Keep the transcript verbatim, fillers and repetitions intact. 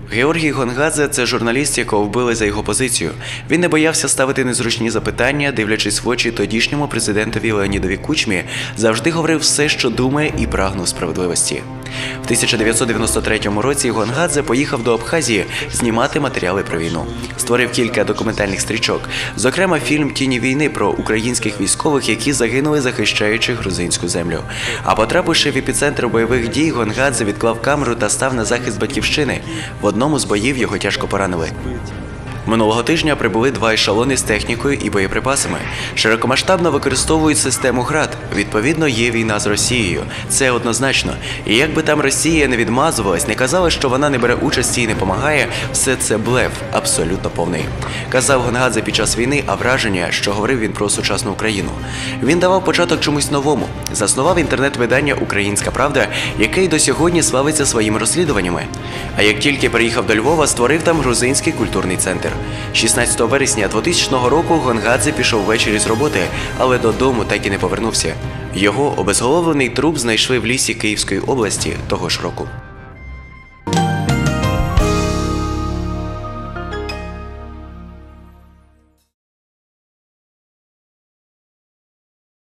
Георгій Гонгадзе – це журналіст, якого вбили за його позицію. Він не боявся ставити незручні запитання, дивлячись в очі тодішньому президентові Леонідові Кучмі, завжди говорив все, що думає, і прагнув справедливості. В тисяча дев'ятсот дев'яносто третьому році Гонгадзе поїхав до Абхазії знімати матеріали про війну. Створив кілька документальних стрічок, зокрема фільм «Тіні війни» про українських військових, які загинули, захищаючи грузинську землю. А потрапивши в епіцентр бойових дій, Гонгадзе відклав камеру та став на захист батьківщини. В одному з боїв його тяжко поранили. Минулого тижня прибули два ешелони з технікою і боєприпасами. Широкомасштабно використовують систему «Град». Відповідно, є війна з Росією. Це однозначно. І як би там Росія не відмазувалась, не казала, що вона не бере участі і не допомагає, все це блеф, абсолютно повний. Казав Гонгадзе під час війни, а враження, що говорив він про сучасну Україну. Він давав початок чомусь новому. Заснував інтернет-видання «Українська правда», яке й до сьогодні славиться своїми розслідуваннями. А як тільки приїхав до Львова, створив там грузинський культурний центр. шістнадцятого вересня двохтисячного року Гонгадзе пішов ввечері з роботи, але додому так і не повернувся. Його обезголовлений труп знайшли в лісі Київської області того ж року.